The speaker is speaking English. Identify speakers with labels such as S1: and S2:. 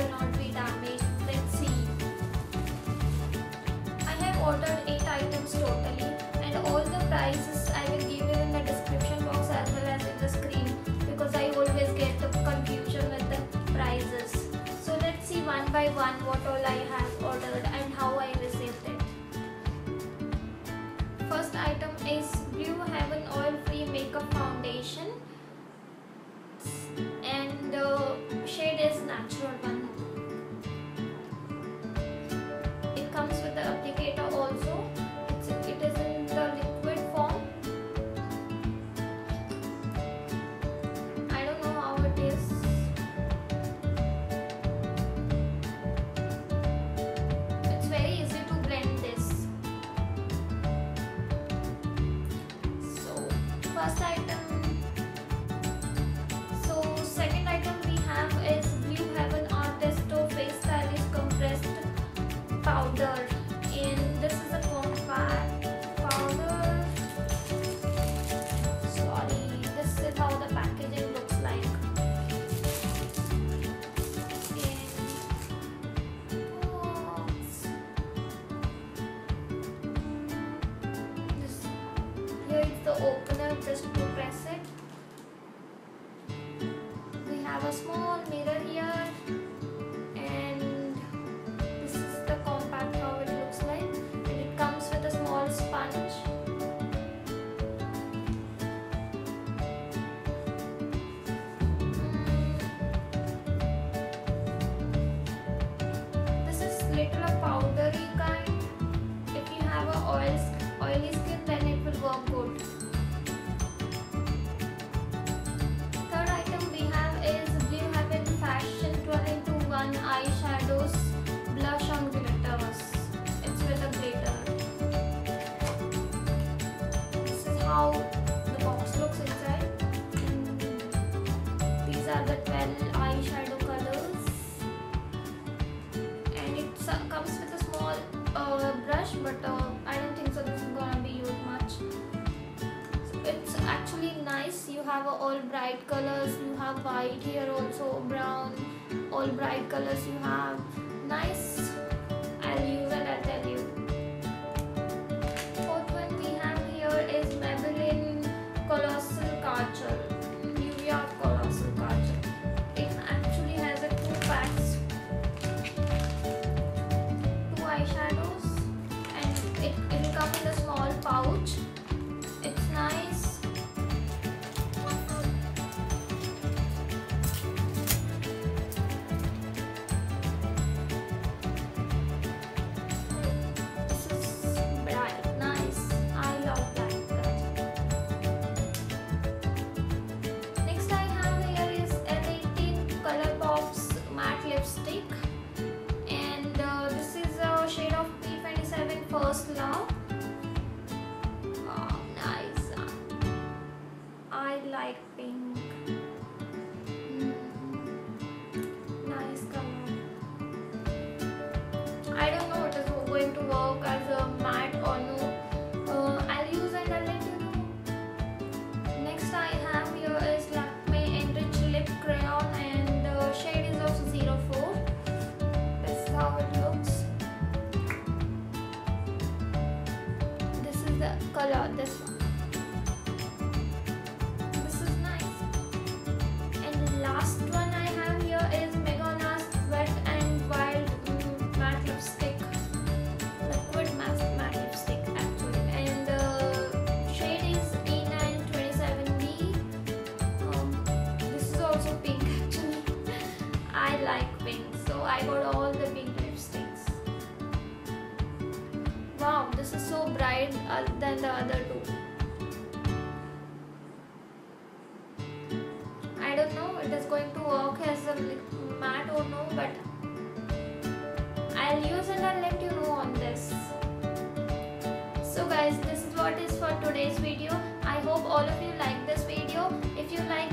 S1: will not be damaged. Let's see. I have ordered 8 items totally, and all the prices I will give you in the description box as well as in the screen, because I always get the confusion with the prices. So let's see one by one what all I have ordered and how I received it. First item is Blue Heaven Oil Free Makeup Foundation, and the shade is natural one. It comes with the applicator also. It is in the liquid form. I don't know how it is. It's very easy to blend this. So first item. Second item we have is Blue Heaven Artesto Face Stylist Compressed Powder, and this is a compact powder. Sorry, this is how the packaging looks like. Here is the opener just to press it. Have a small mirror here, and this is the compact how it looks like, and it comes with a small sponge. This is little a powdery kind. If you have a oily skin, then it will work good. Eyeshadows, blush on glitters. It's with a glitter. This is how the box looks inside. These are the 12 eyeshadow colors, and it comes with a small brush, but I don't think so this is gonna be used much. So it's actually nice. You have all bright colors. You have white here also, brown. All bright colors you have. Nice. I'll use it, I'll tell you. Fourth one we have here is Maybelline Colossal Kajal. Nivea Colossal Kajal. It actually has a 2 packs, 2 eyeshadows, and it will come in a small pouch. It's nice. Lipstick, and this is a shade of P27 First Love. Oh, nice. I like pink. Nice color. I don't know it is going to work as a matte or no. I'll use it and let you know. Next I have here is Lakme Enriched Lip Crayon, and the shade is of 04. This is how it looks. This is the color, this one. This is nice. And last one I have here is Madonna's Wet and Wild Matte Lipstick. Liquid matte lipstick actually. And the shade is E927B. This is also pink actually. I like pink, so I got all the pink lipsticks. Wow, this is so bright than the other two. I don't know it is going to work as a matte or no, but I'll use it and let you know on this. So guys, this is what is for today's video. I hope all of you like this video. If you like